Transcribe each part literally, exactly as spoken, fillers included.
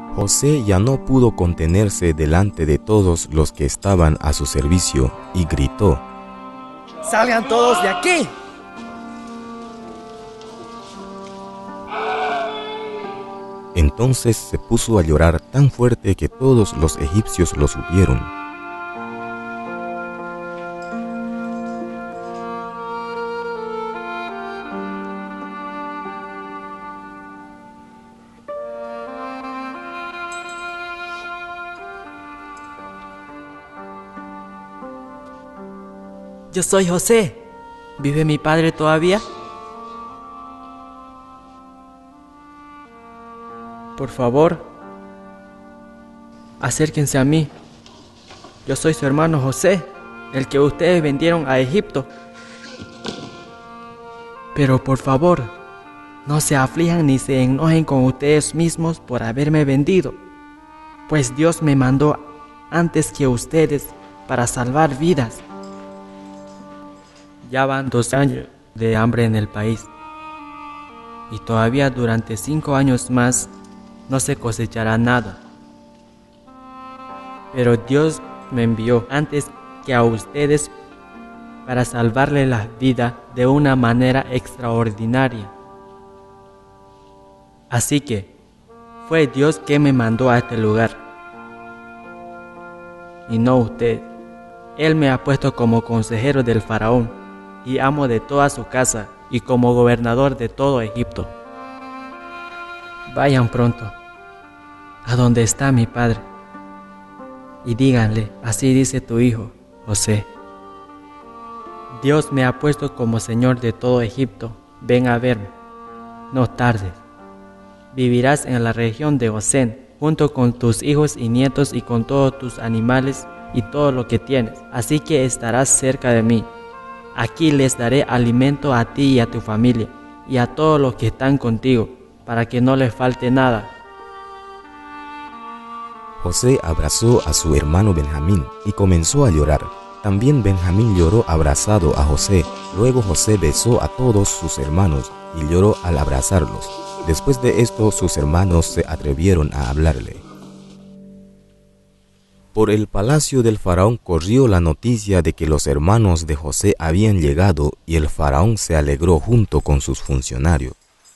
José ya no pudo contenerse delante de todos los que estaban a su servicio y gritó: ¡Salgan todos de aquí! Entonces se puso a llorar tan fuerte que todos los egipcios lo supieron. Yo soy José. ¿Vive mi padre todavía? Por favor, acérquense a mí. Yo soy su hermano José, el que ustedes vendieron a Egipto. Pero por favor, no se aflijan ni se enojen con ustedes mismos por haberme vendido, pues Dios me mandó antes que ustedes para salvar vidas. Ya van dos años de hambre en el país, y todavía durante cinco años más no se cosechará nada. Pero Dios me envió antes que a ustedes para salvarle la vida de una manera extraordinaria. Así que fue Dios que me mandó a este lugar, y no usted. Él me ha puesto como consejero del faraón y amo de toda su casa, y como gobernador de todo Egipto. Vayan pronto a donde está mi padre y díganle: así dice tu hijo José, Dios me ha puesto como señor de todo Egipto. Ven a verme, no tardes. Vivirás en la región de Gosén, junto con tus hijos y nietos y con todos tus animales y todo lo que tienes, así que estarás cerca de mí. Aquí les daré alimento a ti y a tu familia, y a todos los que están contigo, para que no les falte nada. José abrazó a su hermano Benjamín y comenzó a llorar. También Benjamín lloró abrazado a José. Luego José besó a todos sus hermanos y lloró al abrazarlos. Después de esto, sus hermanos se atrevieron a hablarle. Por el palacio del faraón corrió la noticia de que los hermanos de José habían llegado, y el faraón se alegró junto con sus funcionarios.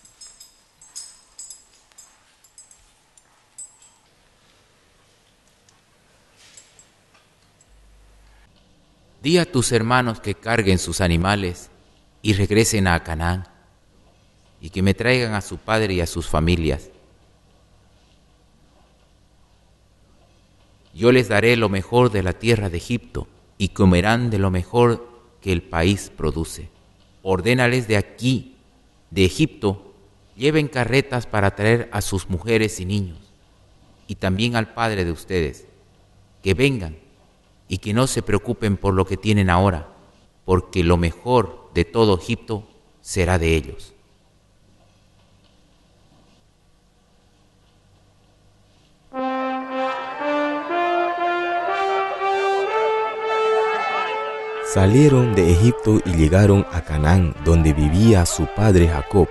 Di a tus hermanos que carguen sus animales y regresen a Canaán, y que me traigan a su padre y a sus familias. Yo les daré lo mejor de la tierra de Egipto, y comerán de lo mejor que el país produce. Ordénales de aquí, de Egipto, lleven carretas para traer a sus mujeres y niños, y también al padre de ustedes, que vengan, y que no se preocupen por lo que tienen ahora, porque lo mejor de todo Egipto será de ellos. Salieron de Egipto y llegaron a Canaán, donde vivía su padre Jacob.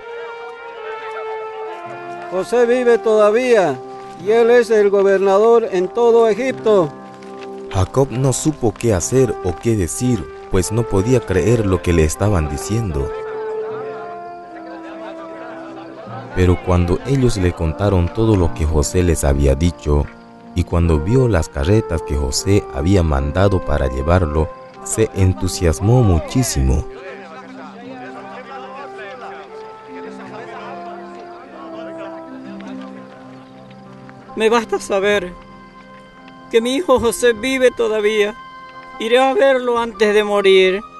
José vive todavía, y él es el gobernador en todo Egipto. Jacob no supo qué hacer o qué decir, pues no podía creer lo que le estaban diciendo. Pero cuando ellos le contaron todo lo que José les había dicho, y cuando vio las carretas que José había mandado para llevarlo, se entusiasmó muchísimo. Me basta saber que mi hijo José vive todavía. Iré a verlo antes de morir.